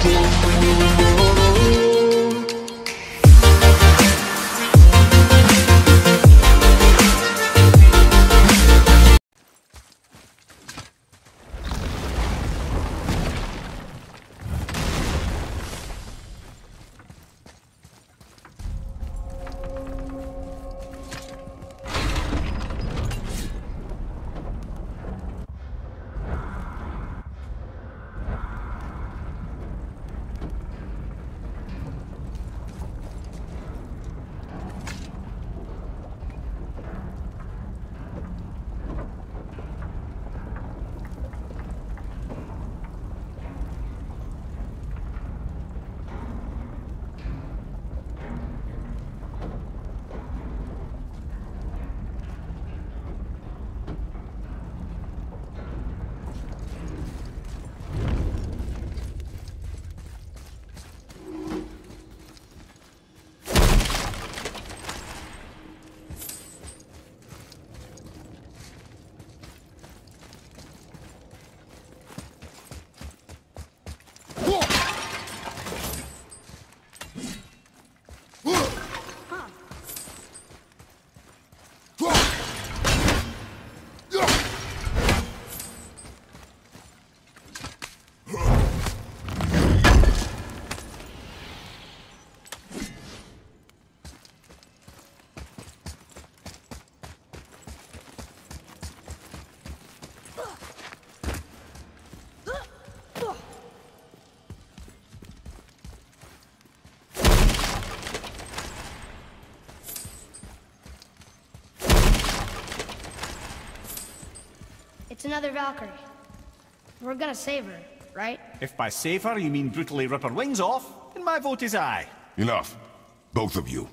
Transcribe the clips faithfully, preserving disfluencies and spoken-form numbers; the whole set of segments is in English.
It's another Valkyrie. We're gonna save her, right? If by save her you mean brutally rip her wings off, then my vote is aye. Enough. Both of you.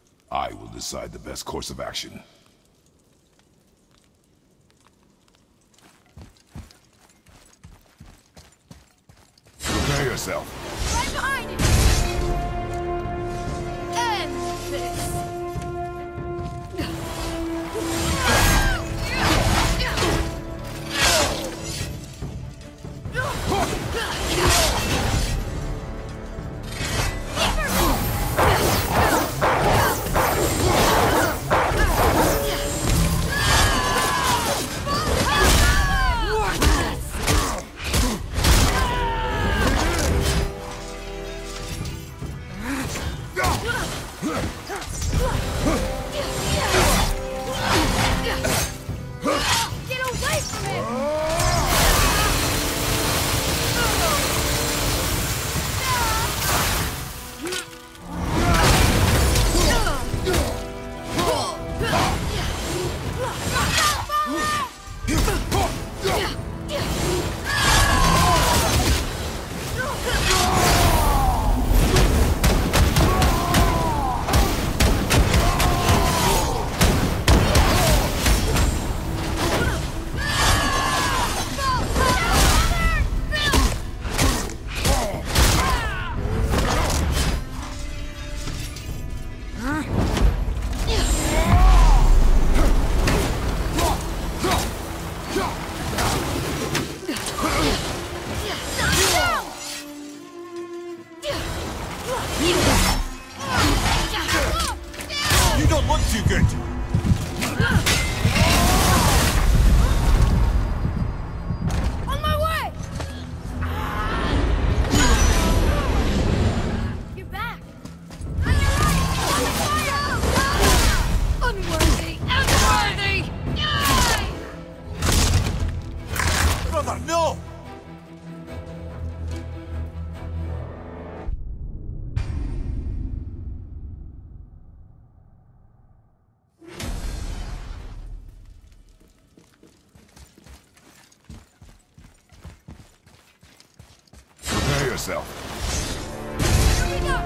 I will decide the best course of action. Prepare yourself. Right behind you! End this! You don't look too good. On my way! You're back. Unworthy! Unworthy! Brother, no! Prepare yourself. Here we go!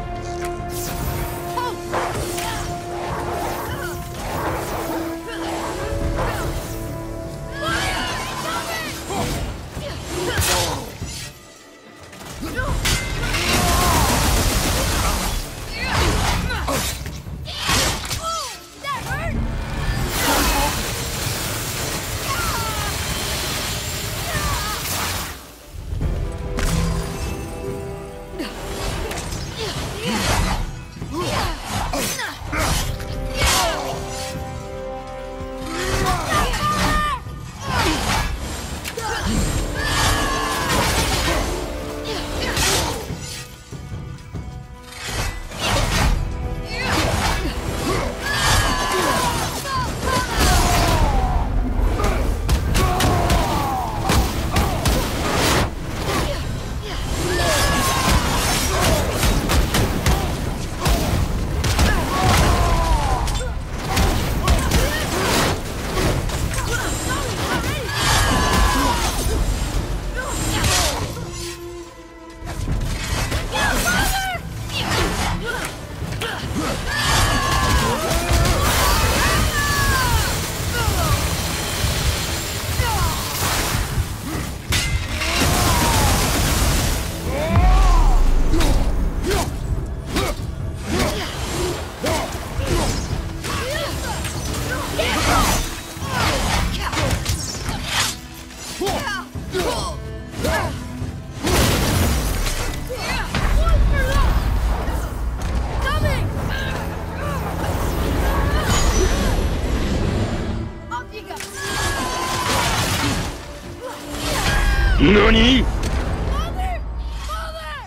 NANI?! Father! Father!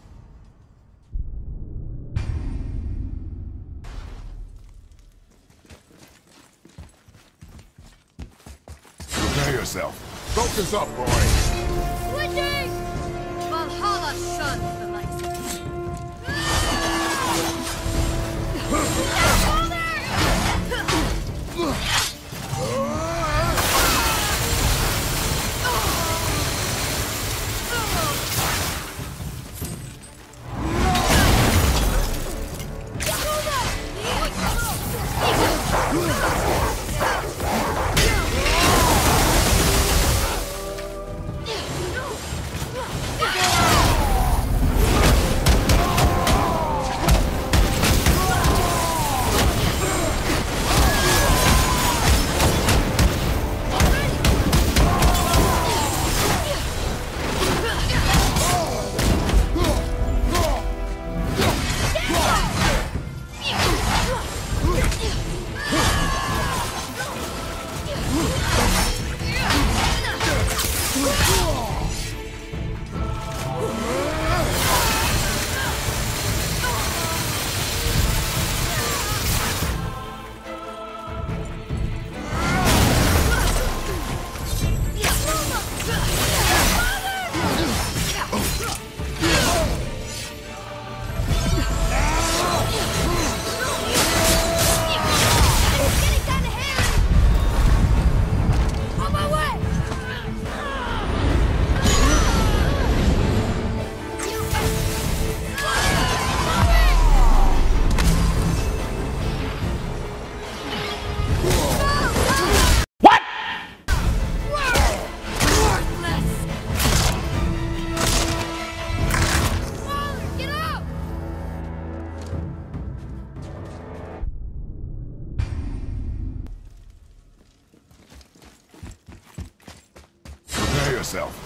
Prepare yourself. Focus up, boy. Switching! Valhalla shuns the likes of you. Prepare yourself.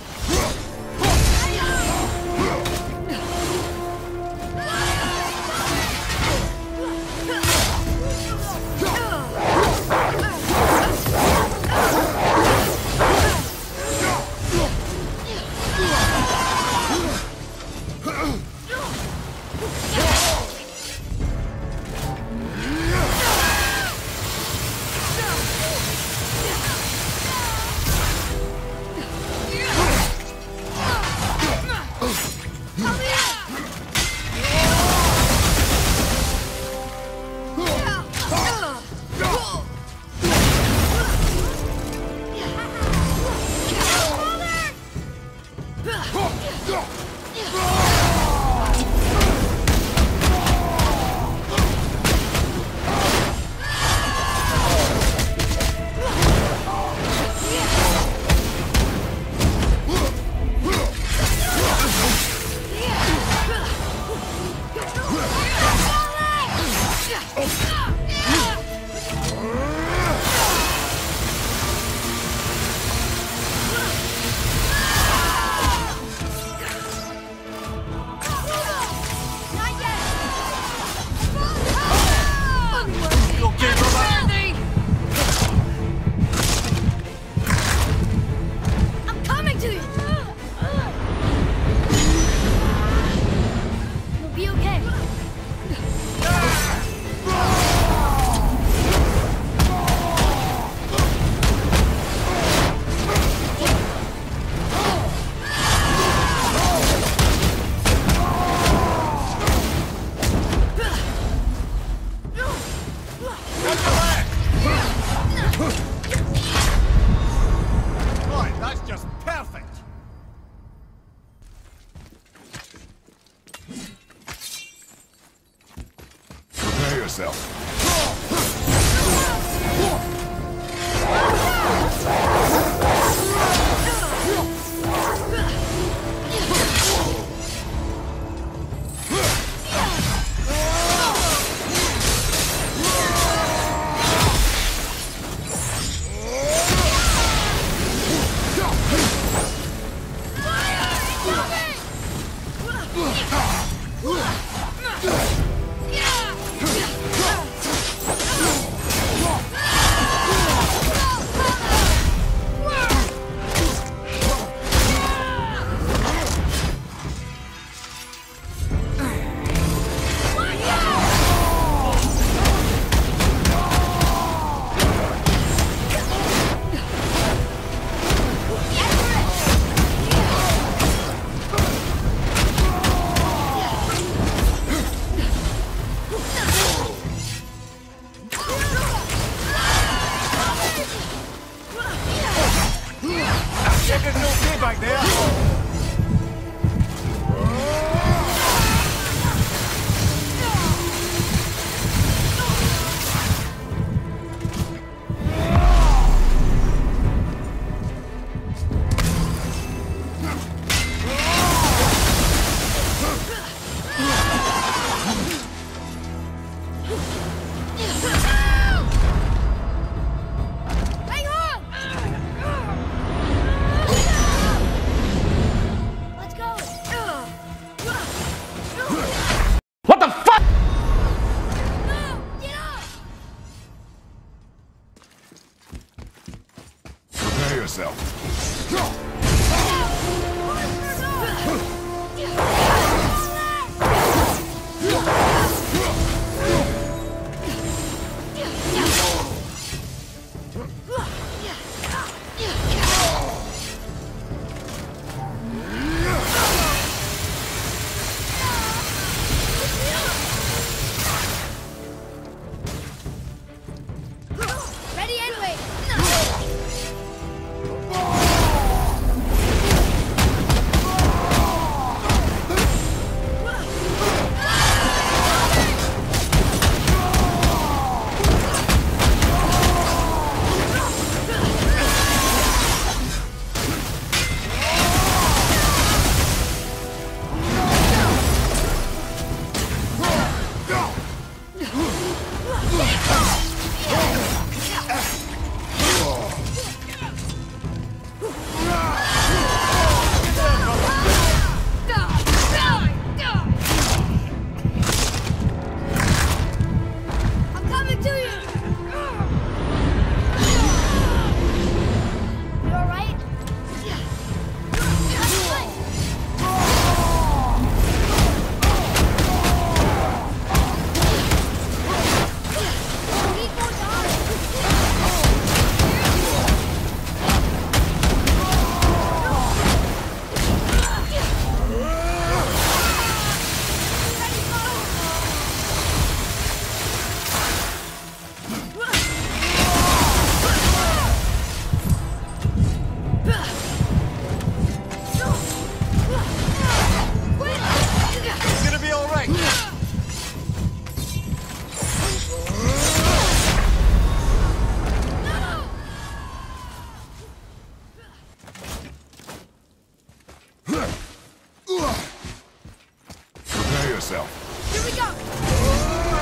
yourself. Here we go!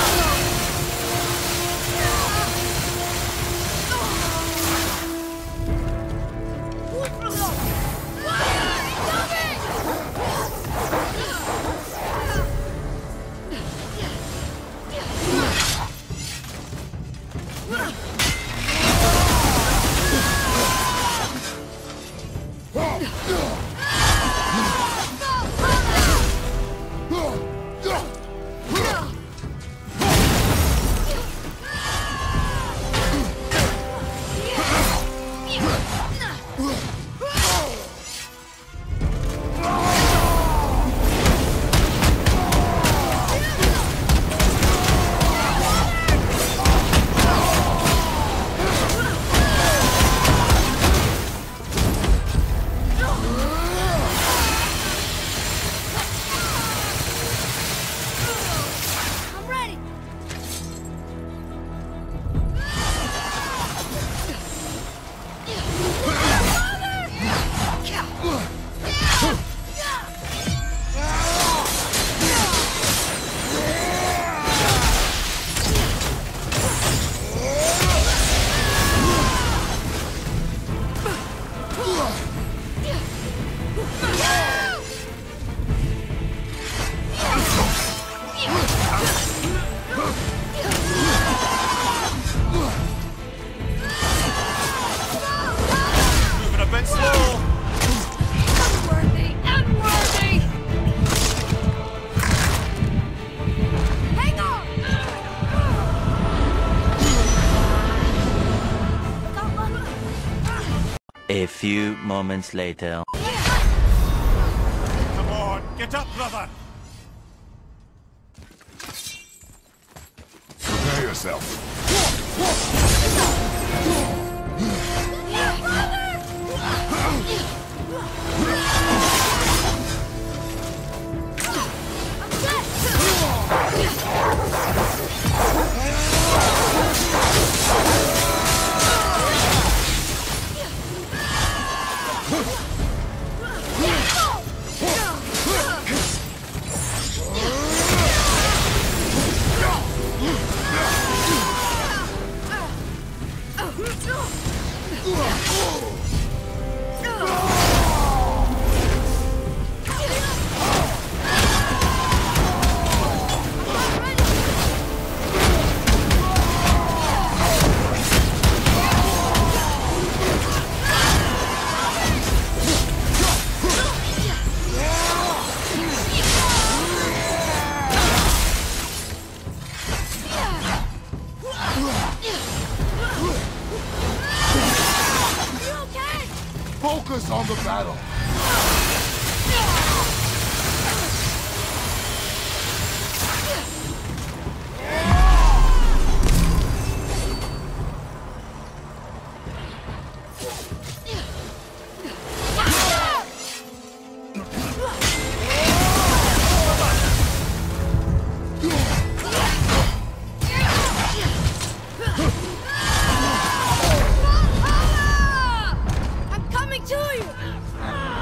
A few moments later. Come on, get up, brother! Prepare yourself. Focus on the battle. I'm coming to you!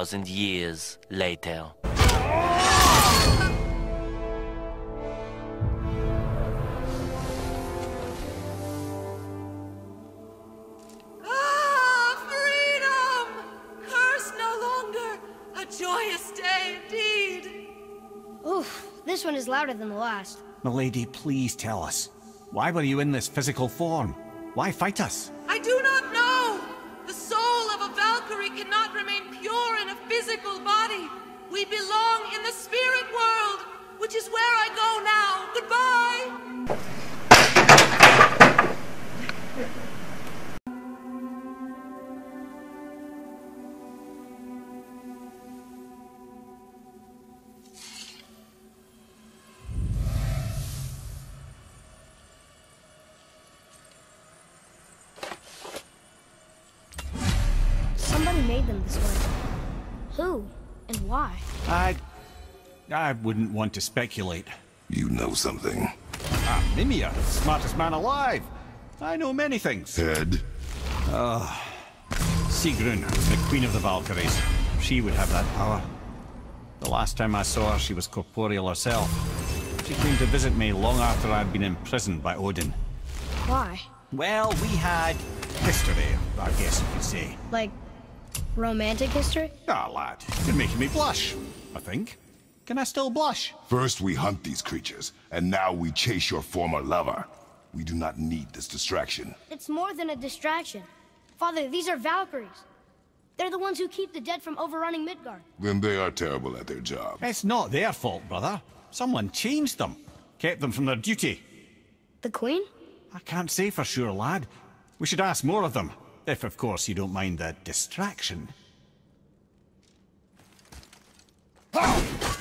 thousand years later. Ah, freedom! Curse no longer! A joyous day indeed! Oof, this one is louder than the last. Milady, please tell us. Why were you in this physical form? Why fight us? I do not know! The soul of a Valkyrie cannot remain pure in a physical body. We belong in the spirit world, which is where I go now. Goodbye! Somebody made them this way. Who? And why? I... I wouldn't want to speculate. You know something. Ah, Mimir, smartest man alive. I know many things. Head? Sigrun, the queen of the Valkyries. She would have that power. The last time I saw her, she was corporeal herself. She came to visit me long after I'd been imprisoned by Odin. Why? Well, we had history, I guess you could say. Like, romantic history? Ah, lad, you're making me blush, I think. Can I still blush? First we hunt these creatures, and now we chase your former lover. We do not need this distraction. It's more than a distraction. Father, these are Valkyries. They're the ones who keep the dead from overrunning Midgard. Then they are terrible at their job. It's not their fault, brother. Someone changed them. Kept them from their duty. The Queen? I can't say for sure, lad. We should ask more of them. If, of course, you don't mind the distraction. Ha!